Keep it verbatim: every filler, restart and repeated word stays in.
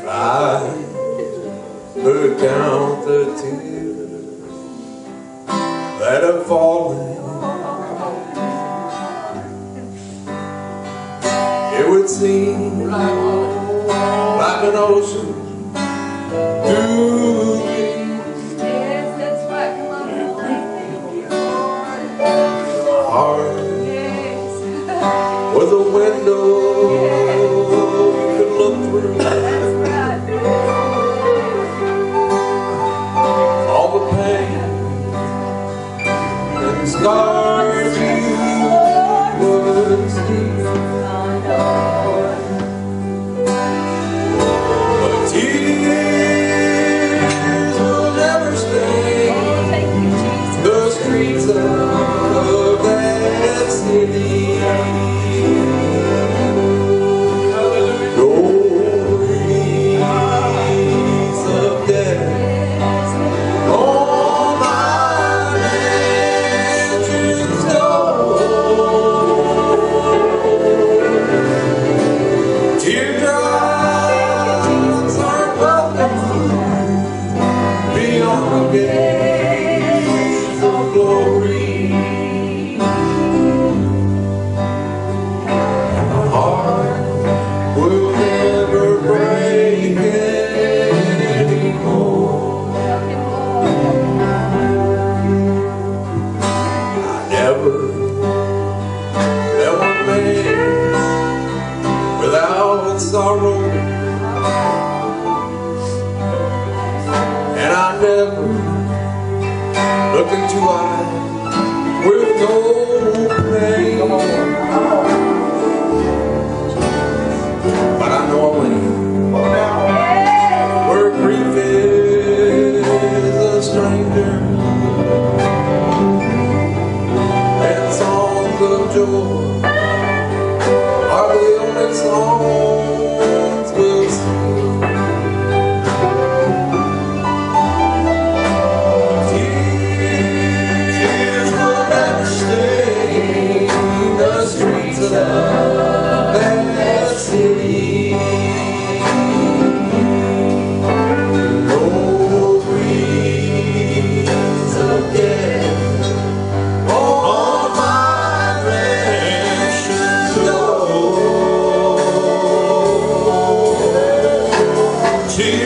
I could count the tears that have fallen, it would seem like an ocean to me. Yes, that's right. Come on. My heart Yes. was a window you could look through. That's right. All the pain and scars you would see. But tears will never stain the streets of that city. No breeze of death on my mansion's door. Teardrops are welcome beyond the gates of glory. My heart will never break anymore. I never met one man without sorrow, and I never looked into eyes with no pain. But I know a way where grief is a stranger and songs of joy are the only songs we'll sing. Tears will never stain the streets of that city. No breeze of death on my mansion's door. Tears